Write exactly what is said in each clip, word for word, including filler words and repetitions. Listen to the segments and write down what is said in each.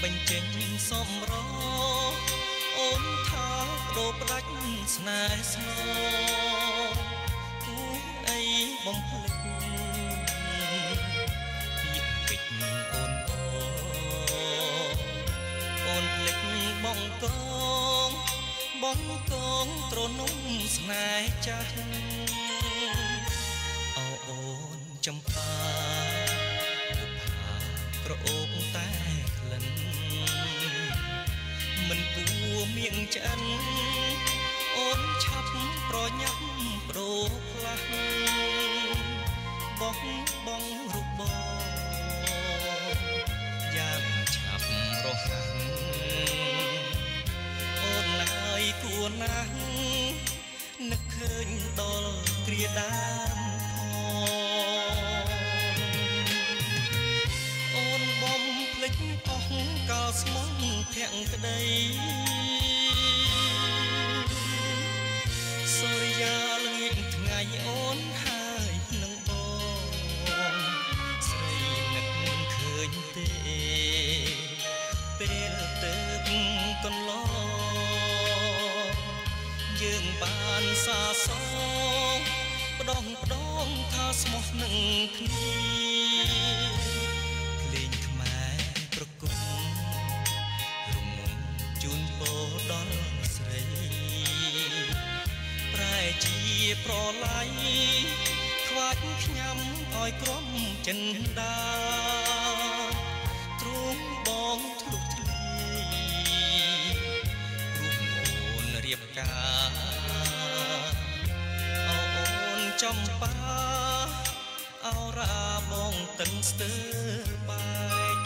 បញ្ចេញសំរអូនថាដូរផ្ដាច់ស្នេហ៍ស្នូគូអីបំភ្លេចពាក្យពេចន៍អូនអូនភ្លេចបងកងបងកងត្រនំស្នេហ៍ចាស់អូអូនចំបាបុផាក្រអូបតែក្លិនមិនគួរមៀងឆ្អិនអូនឆាប់ប្រញាប់ប្រោផ្លាស់បងបងរូបបងយ៉ាងឆាប់រហ័សអូនឡើយគួរណាស់នឹកឃើញដល់គ្រាដើមអូនបំភ្លេចអស់កាលស្មងភក្តីសូរិយាល្ងាចថ្ងៃអូនហើយនឹងបងស្រីនឹកឃើញទេពេលទៅកន្លងយើងបានសាសងផ្ដងផ្ដងថាស្មោះនឹងគ្នាភ្លេងខ្មែរប្រគំរងំជូនពរដល់ស្រីប្រែជាប្រឡ័យខ្វាច់ខ្ញាំឲ្យក្រុមចិនដាទ្រង់បងធ្លុះធ្លាយរូបអូនរៀបការអូនចំបាអោរាបងតឹងស្ទើរបែក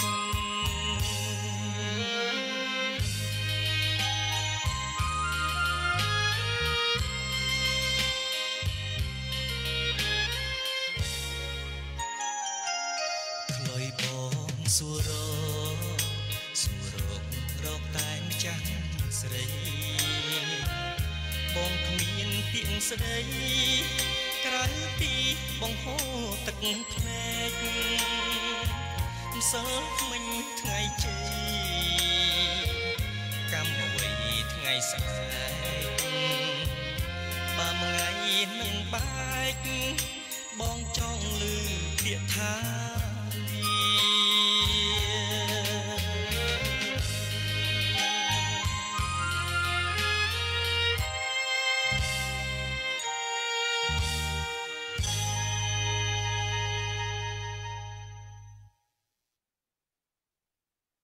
ខ្លុយបងសួរសួររកតែម្ចាស់ស្រីបងគ្មានពាក្យស្ដីក្រៅពីបងហូរទឹកភ្នែកម្សិលមិញថ្ងៃជ័យកម្មអ្វីថ្ងៃស្អែកបើមួយថ្ងៃនឹងបែកបងចង់ឮពាក្យថា